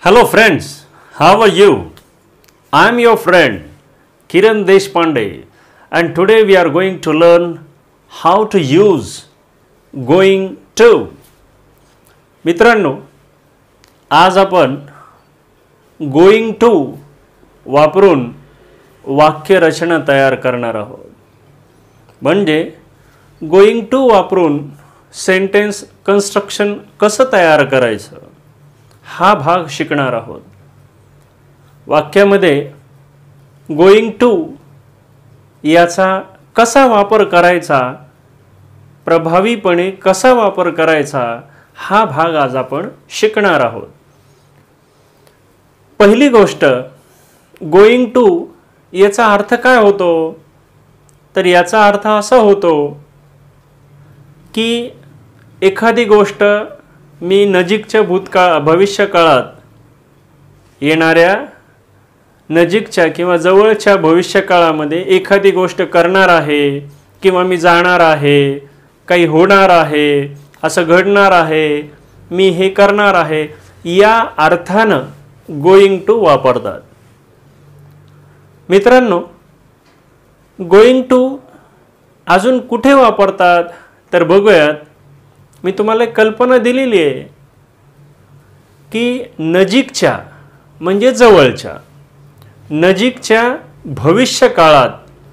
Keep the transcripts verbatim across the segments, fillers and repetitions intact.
Hello friends, how are you? I am your friend Kiran Deshpande and today we are going to learn how to use going to. मित्रांनो, आज आपण going to वापरून वाक्य रचना तयार करणार आहोत. म्हणजे going to वापरून सेंटेन्स कन्स्ट्रक्शन कसं तयार करायचं हा भाग शिकणार आहोत. वाक्यामध्ये गोइंग टू याचा कसा वापर करायचा, प्रभावीपणे कसा वापर करायचा हा भाग आज आपण शिकणार आहोत. पहिली गोष्ट, गोइंग टू याचा अर्थ काय होतो? तर याचा अर्थ असा होतो की एखादी गोष्ट मी नजीकच्या भूतकाळ भविष्यकाळात येणाऱ्या नजीकच्या किंवा जवळच्या भविष्यकाळामध्ये एखादी गोष्ट करणार आहे किंवा मी जाणार आहे, काही होणार आहे, असं घडणार आहे, मी हे करणार आहे, या अर्थानं गोइंग टू वापरतात. मित्रांनो, गोइंग टू अजून कुठे वापरतात तर बघूयात. मी तुम्हाला एक कल्पना दिलेली आहे की नजीकच्या म्हणजे जवळच्या, नजीकच्या भविष्यकाळात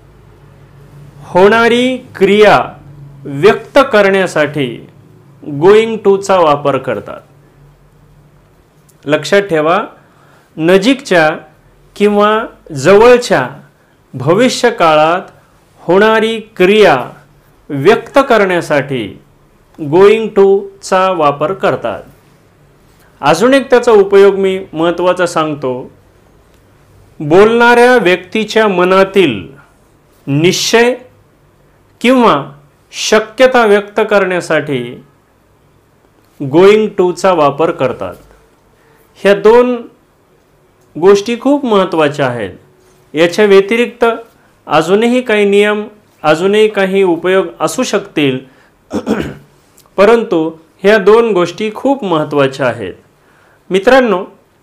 होणारी क्रिया व्यक्त करण्यासाठी गोइंग टूचा वापर करतात. लक्षात ठेवा, नजीकच्या किंवा जवळच्या भविष्यकाळात होणारी क्रिया व्यक्त करण्यासाठी गोइंग टू चा वापर करतात. अजून एक त्याचा उपयोग मी महत्त्वाचा सांगतो. बोलणाऱ्या व्यक्तीच्या मनातील निश्चय किंवा शक्यता व्यक्त करण्यासाठी गोइंग टू चा वापर करतात. ह्या दोन गोष्टी खूप महत्त्वाच्या आहेत. याच्या व्यतिरिक्त अजूनही काही नियम, अजूनही काही उपयोग असू शकतील, परंतु ह्या दोन गोष्टी खूप महत्त्वाच्या आहेत. मित्रांनो,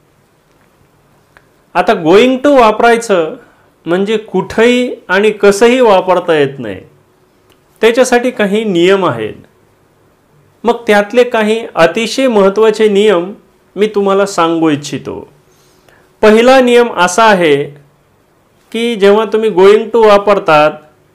आता गोइंग टू वापरायचं म्हणजे कुठेही आणि कसंही वापरता येत नाही. त्याच्यासाठी काही नियम आहेत. मग त्यातले काही अतिशय महत्त्वाचे नियम मी तुम्हाला सांगू इच्छितो. पहिला नियम असा आहे की जेव्हा तुम्ही गोइंग टू वापरतात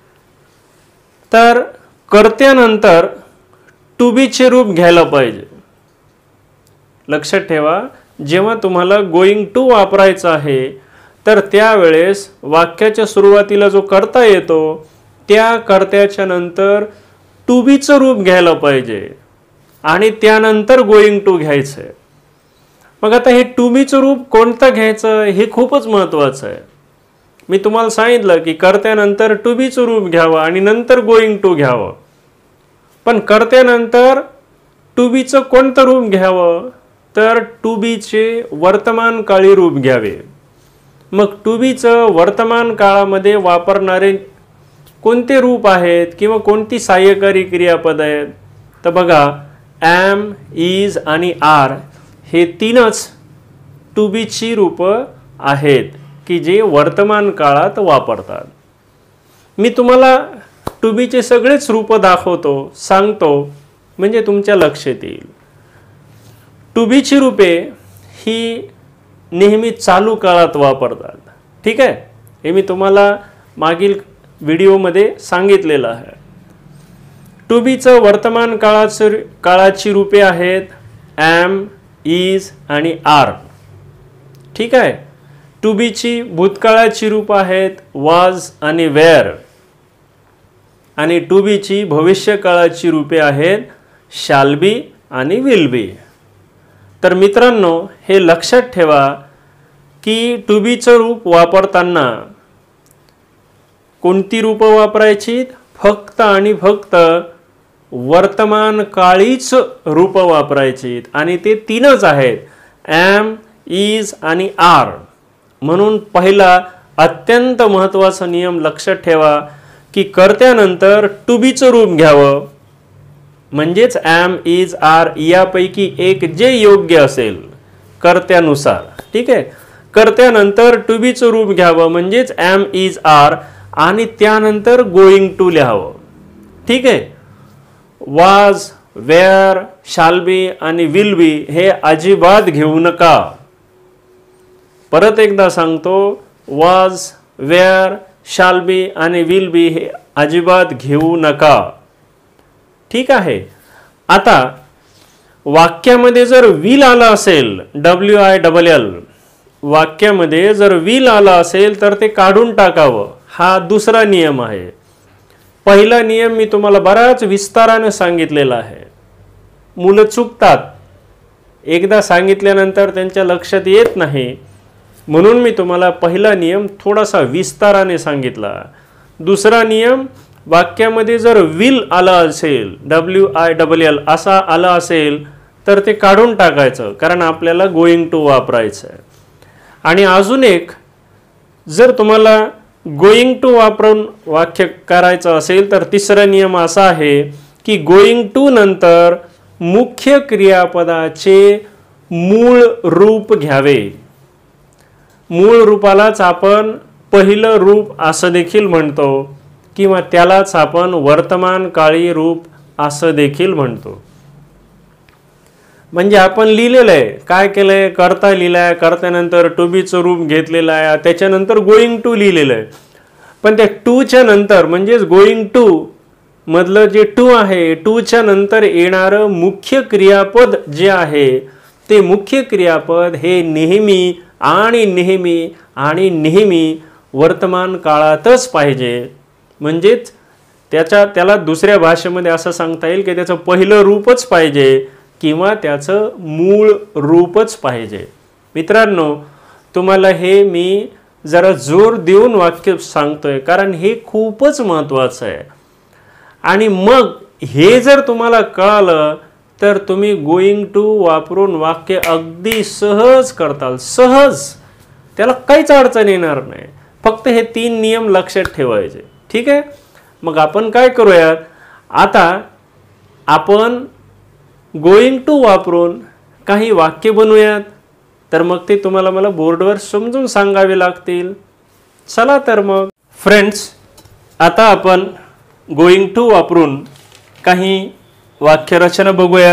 तर कर्त्यानंतर टू बीचे रूप घ्यायला पाहिजे. लक्षात ठेवा, जेव्हा तुम्हाला गोइंग टू वापरायचं आहे तर त्यावेळेस वाक्याच्या सुरुवातीला जो कर्ता येतो त्या कर्त्याच्या नंतर टू बीचं रूप घ्यायला पाहिजे आणि त्यानंतर गोइंग टू घ्यायचं आहे. मग आता हे टू बीचं रूप कोणतं घ्यायचं हे खूपच महत्त्वाचं आहे. मी तुम्हाला सांगितलं की कर्त्यानंतर टू बीचं रूप घ्यावं आणि नंतर गोइंग टू घ्यावं. पण कर्त्यानंतर टू बीचं कोणतं रूप घ्यावं तर टू बीचे वर्तमान काळी रूप घ्यावे. मग टू बीचं वर्तमान काळामध्ये वापरणारे कोणते रूप आहेत किंवा कोणती सहाय्यकारी क्रियापद आहेत तर बघा, ॲम, इज आणि आर हे तीनच टू बीची रूपं आहेत की जे वर्तमान काळात वापरतात. मी तुम्हाला टू बीचे सगळेच रूपं दाखवतो, सांगतो, म्हणजे तुमच्या लक्षात येईल. टू बीची रूपे ही नेहमी चालू काळात वापरतात. ठीक आहे, हे मी तुम्हाला मागील व्हिडिओमध्ये सांगितलेलं आहे. टू बीचं वर्तमान काळाचं काळाची रूपे आहेत ॲम, इज आणि आर. ठीक आहे. टू बीची भूतकाळाची रूप आहेत वॉज आणि वेअर आणि टू बीची भविष्यकाळाची रूपे आहेत शॅल बी आणि विल बी. तर मित्रांनो, हे लक्षात ठेवा की टू बीचं रूप वापरताना कोणती रूपं वापरायची? फक्त आणि फक्त वर्तमान काळीच रूपं वापरायची आणि ते तीनच आहेत, ॲम, इज आणि आर. म्हणून पहिला अत्यंत महत्त्वाचा नियम लक्षात ठेवा की कर्त्यानंतर टू बीचं रूप घ्यावं. म्हणजेच ॲम, इज, आर यापैकी एक जे योग्य असेल कर्त्यानुसार. ठीक आहे. कर्त्यानंतर टू बीचं रूप घ्यावं म्हणजेच एम इज आर आणि त्यानंतर गोइंग टू लिहावं. ठीक आहे. वाज, वेअर, शाल बी आणि विल बी हे अजिबात घेऊ नका. परत एकदा सांगतो, वाज, वेअर, शाल बी आणि विल बी हे अजिबात घेऊ नका. ठीक आहे. आता वाक्यामध्ये जर विल आला असेल, डब्ल्यू आय डबल एल, वाक्यामध्ये जर विल आला असेल तर ते काढून टाकावं. हा दुसरा नियम आहे. पहिला नियम मी तुम्हाला बराच विस्ताराने सांगितलेला आहे. मुलं चुकतात, एकदा सांगितल्यानंतर त्यांच्या लक्षात येत नाही, म्हणून मी तुम्हाला पहिला नियम थोडासा विस्ताराने सांगितला. दुसरा नियम, वाक्यामध्ये जर विल आला असेल, डब्ल्यू आय डबल एल असा आला असेल तर ते काढून टाकायचं, कारण आपल्याला गोइंग टू वापरायचं आहे. आणि अजून एक, जर तुम्हाला गोइंग टू वापरून वाक्य करायचं असेल तर तिसरा नियम असा आहे की गोइंग टू नंतर मुख्य क्रियापदाचे मूळ रूप घ्यावे. मूळ रूपालाच आपण पहिलं रूप असं देखील म्हणतो किंवा त्यालाच आपण वर्तमान काळी रूप असं देखील म्हणतो. म्हणजे आपण लिहिलेलं आहे, काय केलंय, कर्ता लिहिलाय, कर्त्यानंतर टू बीचं रूप घेतलेलं आहे, त्याच्यानंतर गोइंग टू लिहिलेलं आहे. पण त्या टूच्या नंतर म्हणजेच गोइंग टू मधलं जे टू आहे, टूच्या नंतर येणारं मुख्य क्रियापद जे आहे ते मुख्य क्रियापद हे नेहमी आणि नेहमी आणि नेहमी वर्तमान काळातच पाहिजे. म्हणजेच त्याच्या त्याला दुसऱ्या भाषेमध्ये असं सांगता येईल की त्याचं पहिलं रूपच पाहिजे किंवा त्याचं मूळ रूपच पाहिजे. मित्रांनो, तुम्हाला हे मी जरा जोर देऊन वाक्य सांगतोय कारण हे खूपच महत्त्वाचं आहे. आणि मग हे जर तुम्हाला कळालं तर तुम्ही गोइंग टू वापरून वाक्य अगदी सहज करताल, सहज. त्याला काहीच अडचण येणार नाही. फक्त हे तीन नियम लक्षात ठेवायचे. ठीक आहे. मग आपण काय करूयात, आता आपण गोइंग टू वापरून काही वाक्य बनवूयात. तर मग ते तुम्हाला मला बोर्डवर समजून सांगावे लागतील. चला तर मग फ्रेंड्स, आता आपण गोइंग टू वापरून काही वाक्यरचना बघूयात.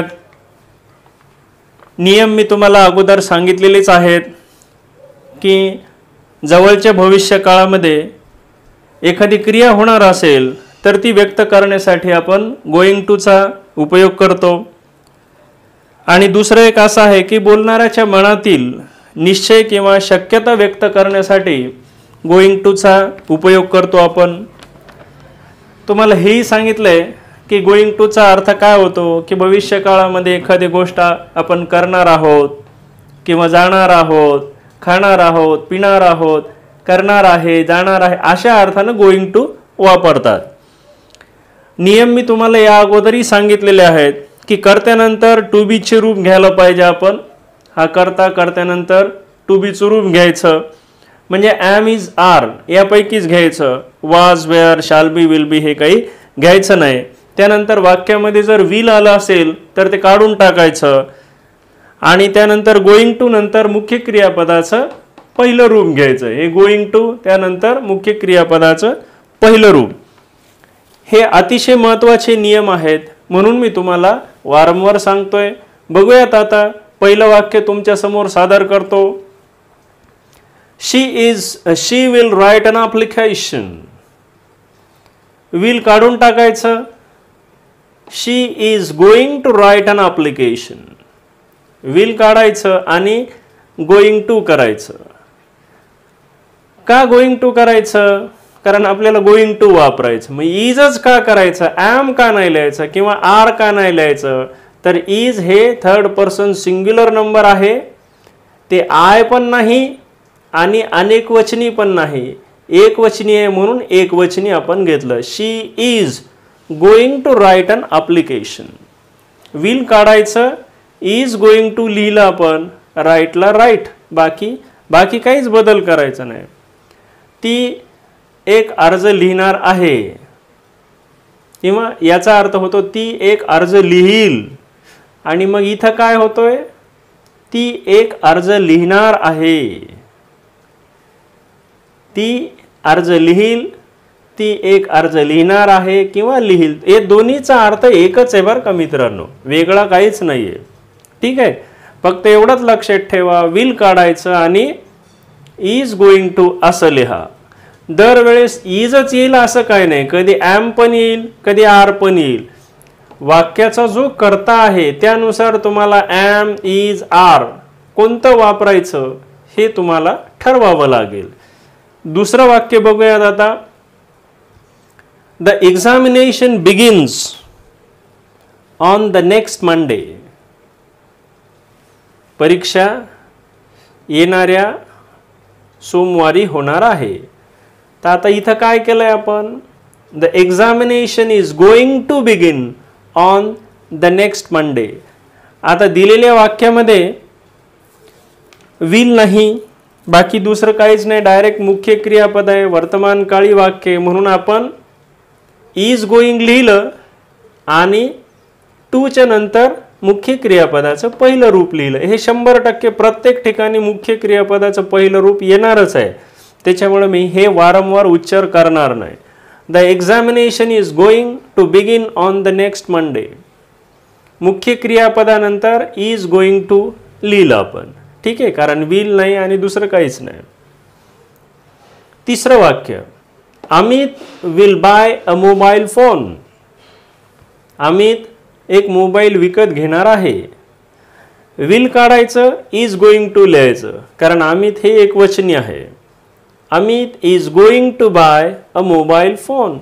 नियम मी तुम्हाला अगोदर सांगितलेलेच आहेत की जवळच्या भविष्य काळामध्ये एखादी क्रिया होणार असेल तर ती व्यक्त करण्यासाठी आपण गोइंग टूचा उपयोग करतो. आणि दुसरं एक असं आहे की बोलणाऱ्याच्या मनातील निश्चय किंवा शक्यता व्यक्त करण्यासाठी गोइंग टूचा उपयोग करतो आपण. तुम्हाला हेही सांगितलंय की गोइंग टूचा अर्थ काय होतो की भविष्य काळामध्ये एखादी गोष्ट आपण करणार आहोत किंवा जाणार आहोत, खाणार आहोत, पिणार आहोत, करणार आहे, जाणार आहे, अशा अर्थानं गोइंग टू वापरतात. नियम मी तुम्हाला या अगोदरही सांगितलेले आहेत की कर्त्यानंतर टू बीचे रूप घ्यायला पाहिजे आपण. हा कर्ता, कर्त्यानंतर टू बीचं रूप घ्यायचं म्हणजे एम इज आर यापैकीच घ्यायचं. वाज, wear, shall be, will be हे काही घ्यायचं नाही. त्यानंतर वाक्यामध्ये जर विल आलं असेल तर ते काढून टाकायचं. आणि त्यानंतर गोइंग टू नंतर मुख्य क्रियापदाचं पहिलं रूप घ्यायचं. हे गोइंग टू त्यानंतर मुख्य क्रियापदाचं पहिलं रूप. हे अतिशय महत्त्वाचे नियम आहेत म्हणून मी तुम्हाला वारंवार सांगतोय. बघूयात आता पहिलं वाक्य तुमच्या समोर सादर करतो. She is she will write an application. Will काढून टाकायचं. She is going to write an application. Will काढायचं आणि गोइंग टू करायचं. का गोइंग टू करायचं? कारण आपल्याला गोइंग टू वापरायचं. मग इजच का करायचं? ॲम का नाही लिहायचं किंवा आर का नाही लिहायचं? तर इज हे थर्ड पर्सन सिंग्युलर नंबर आहे. ते आय पण नाही आणि अनेक वचनी पण नाही, एक वचनी आहे म्हणून एक वचनी आपण घेतलं. She is going to write an application. Will काढायचं, इज गोइंग टू लिहिलं आपण, राईटला राईट. बाकी बाकी काहीच बदल करायचा नाही. ती एक अर्ज लिहिणार आहे किंवा याचा अर्थ होतो ती एक अर्ज लिहील. आणि मग इथं काय होतोय? ती एक अर्ज लिहिणार आहे. ती अर्ज लिहील, ती एक अर्ज लिहिणार आहे किंवा लिहील, हे दोन्हीचा अर्थ एकच आहे बरं का मित्रांनो, वेगळा काहीच नाही आहे. ठीक आहे, फक्त एवढंच लक्षात ठेवा, विल काढायचं आणि इज गोइंग टू असं लिहा. दरवेळेस इजच येईल असं काय नाही, कधी ॲम पण येईल, कधी आर पण येईल. वाक्याचा जो कर्ता आहे त्यानुसार तुम्हाला ॲम, इज, आर कोणतं वापरायचं हे तुम्हाला ठरवावं लागेल. दुसरं वाक्य बघूयात आता. The examination begins on the next Monday. परीक्षा येणाऱ्या सोमवारी होणार आहे. तर आता इथं काय केलंय आपण, the examination is going to begin on the next Monday. आता दिलेल्या वाक्यामध्ये विल नाही, बाकी दुसरं काहीच नाही, डायरेक्ट मुख्य क्रियापद आहे, वर्तमान काळी वाक्य, म्हणून आपण इज गोइंग लिहिलं आणि टूच्या नंतर मुख्य क्रियापदाचं पहिलं रूप लिहिलं. हे शंभर टक्के प्रत्येक ठिकाणी मुख्य क्रियापदाचं पहिलं रूप येणारच आहे, त्याच्यामुळे मी हे वारंवार उच्चार करणार नाही. The examination is going to begin on the next Monday. मुख्य क्रियापदानंतर इज गोइंग टू लिहिलं आपण. ठीक आहे, कारण विल नाही आणि दुसरं काहीच नाही. तिसरं वाक्य, Amit will buy a mobile phone. Amit एक मोबाईल विकत घेणार आहे. विल काढायचं, इज गोइंग टू लिहायचं, कारण अमित हे एक वचनी आहे. Amit is going to buy a mobile phone.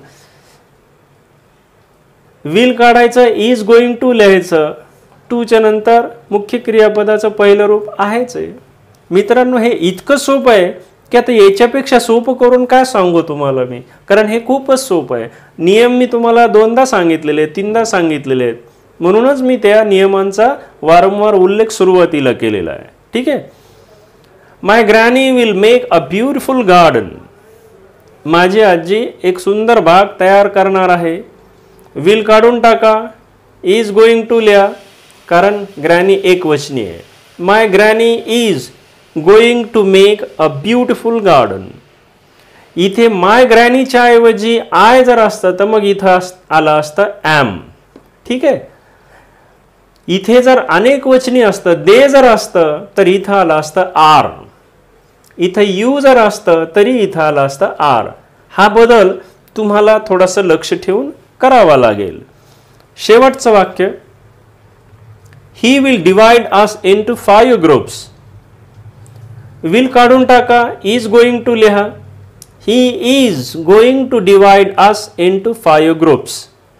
Will काढायचं, इज गोइंग टू लिहायचं, टूच्या नंतर मुख्य क्रियापदाचं पहिलं रूप आहेच आहे. मित्रांनो, हे इतकं सोपं आहे की आता याच्यापेक्षा सोपं करून काय सांगू तुम्हाला मी, कारण हे खूपच सोपं आहे. नियम मी तुम्हाला दोनदा सांगितलेले आहेत, तीनदा सांगितलेले आहेत, म्हणूनच मी त्या नियमांचा वारंवार उल्लेख सुरुवातीला केलेला आहे. ठीक आहे. My granny will make a beautiful garden. माझी आजी एक सुंदर बाग तयार करणार आहे. विल काढून टाका, इज गोइंग टू लिहा, कारण ग्रॅनी एक वचनी आहे. My granny is going to make a beautiful garden. इथे माय ग्रॅनीच्या ऐवजी आय जर असतं तर मग इथं आलं असतं ॲम. ठीक आहे. इथे जर अनेक वचनी असतं, दे जर असतं तर इथं आलं असतं आर. इथं यू जर असतं तरी इथं आलं असतं आर. हा बदल तुम्हाला थोडंसं लक्ष ठेवून करावा लागेल. शेवटचं वाक्य, he will divide us into five groups. Will काढून टाका, इज गोइंग टू लिहा. He is going to divide us into five groups.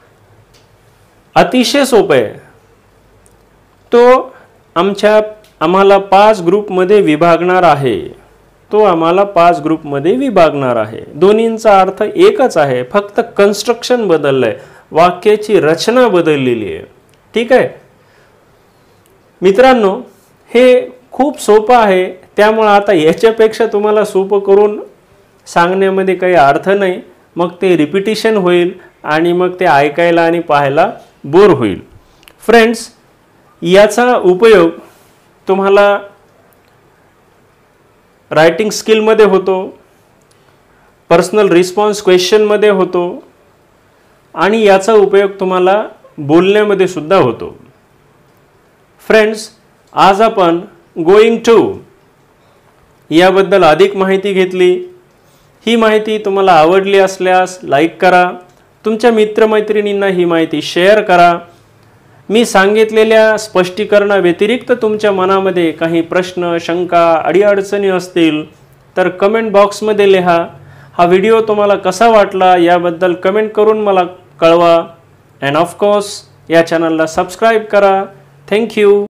अतिशय सोपं आहे. तो आमच्या आम्हाला पाच ग्रुपमध्ये विभागणार आहे. तो आम्हाला पाच ग्रुपमध्ये विभागणार आहे. दोन्हींचा अर्थ एकच आहे, फक्त कन्स्ट्रक्शन बदललंय, वाक्याची रचना बदललेली आहे. ठीक आहे मित्रांनो, हे खूप सोपं आहे, त्यामुळे आता याच्यापेक्षा तुम्हाला सोपं करून सांगण्यामध्ये काही अर्थ नाही. मग ते रिपिटिशन होईल आणि मग ते ऐकायला आणि पाहायला बोर होईल. फ्रेंड्स, याचा उपयोग तुम्हाला रायटिंग स्किलमध्ये होतो, पर्सनल रिस्पॉन्स क्वेश्चनमध्ये होतो आणि याचा उपयोग तुम्हाला बोलण्यामध्ये सुद्धा होतो. फ्रेंड्स, आज आपण गोइंग टू याबद्दल अधिक माहिती घेतली. ही माहिती तुम्हाला आवडली असल्यास लाईक करा, तुमच्या मित्रमैत्रिणींना ही माहिती शेअर करा. मी सांगितलेल्या स्पष्टीकरणाव्यतिरिक्त तुमच्या मनामध्ये काही प्रश्न, शंका, अडीअडचणी असतील तर कमेंट बॉक्समध्ये लिहा. हा व्हिडिओ तुम्हाला कसा वाटला याबद्दल कमेंट करून मला कळवा. अँड ऑफकोर्स या चॅनलला सबस्क्राईब करा. थँक्यू.